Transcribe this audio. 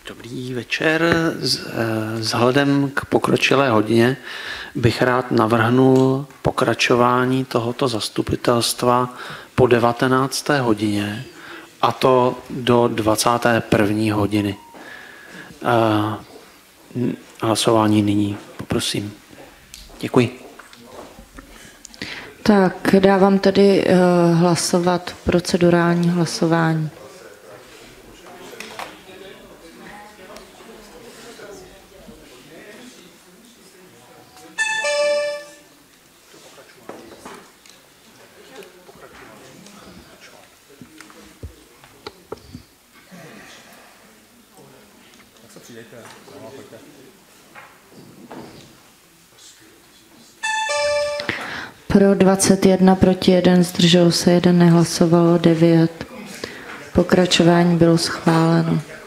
Dobrý večer. Vzhledem k pokročilé hodině bych rád navrhnul pokračování tohoto zastupitelstva po 19. hodině, a to do 21. hodiny. Hlasování nyní, poprosím. Děkuji. Tak, dávám tedy hlasovat procedurální hlasování. Pro 21, proti 1, zdržel se 1, nehlasovalo 9. Pokračování bylo schváleno.